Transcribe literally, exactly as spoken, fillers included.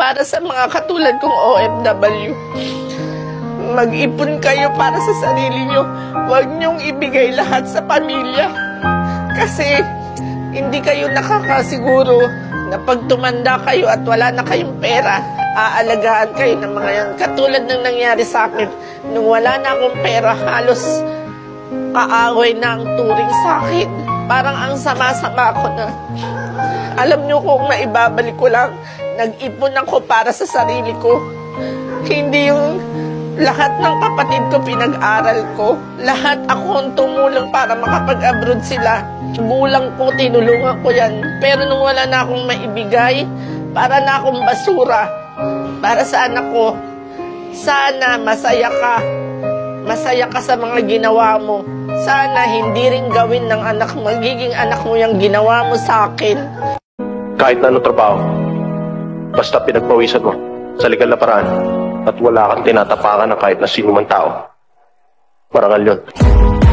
para sa mga katulad kong O F W. Mag-ipon kayo para sa sarili nyo. Huwag nyong ibigay lahat sa pamilya. Kasi hindi kayo nakakasiguro na pag tumanda kayo at wala na kayong pera, aalagaan kayo ng mga yan. Katulad ng nangyari sa akin, nung wala na akong pera, halos kaaway na ang turing sa akin. Parang ang sama-sama ko na. Alam nyo kung maibabalik ko lang, nag-ipon ako para sa sarili ko. Hindi yung lahat ng kapatid ko pinag-aral ko. Lahat ako ang tumulong para makapag-abroad sila. Bulang ko, tinulungan ko yan. Pero nung wala na akong maibigay, para na akong basura. Para sa anak ko, sana masaya ka. Masaya ka sa mga ginawa mo. Sana hindi rin gawin ng anak mo, magiging anak mo yung ginawa mo sa akin. Kahit na ano trabaho, basta pinagpawisan mo sa legal na paraan at wala kang tinatapakan ng kahit na sino man tao. Marangal yun.